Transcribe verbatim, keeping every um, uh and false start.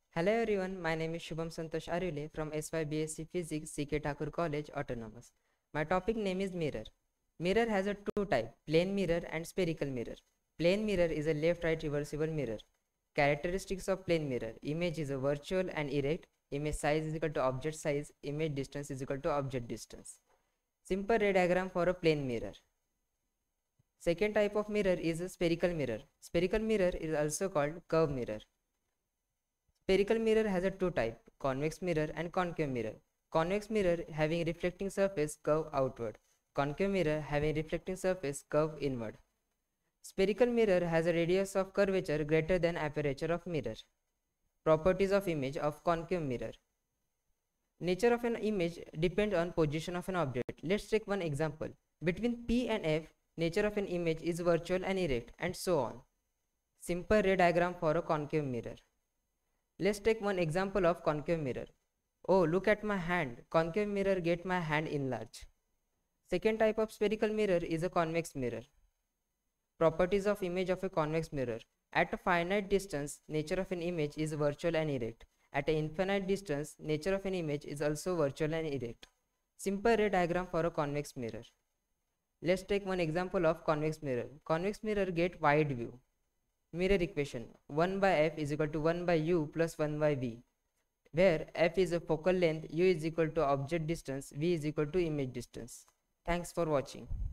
Hello everyone, my name is Shubham Santosh Arule from S Y B S c Physics, C K Thakur College, Autonomous. My topic name is mirror. Mirror has a two type, plane mirror and spherical mirror. Plane mirror is a left-right reversible mirror. Characteristics of plane mirror: image is a virtual and erect, image size is equal to object size, image distance is equal to object distance. Simple ray diagram for a plane mirror. Second type of mirror is a spherical mirror. Spherical mirror is also called curve mirror. Spherical mirror has a two type, convex mirror and concave mirror. Convex mirror having reflecting surface curve outward. Concave mirror having reflecting surface curve inward. Spherical mirror has a radius of curvature greater than aperture of mirror. Properties of image of concave mirror. Nature of an image depends on position of an object. Let's take one example. Between P and F, nature of an image is virtual and erect, and so on. Simple ray diagram for a concave mirror. Let's take one example of concave mirror. Oh, look at my hand. Concave mirror get my hand enlarged. Second type of spherical mirror is a convex mirror. Properties of image of a convex mirror. At a finite distance, nature of an image is virtual and erect. At an infinite distance, nature of an image is also virtual and erect. Simple ray diagram for a convex mirror. Let's take one example of convex mirror. Convex mirror get wide view. Mirror equation: one by f is equal to one by u plus one by v, where f is a focal length, u is equal to object distance, v is equal to image distance. Thanks for watching.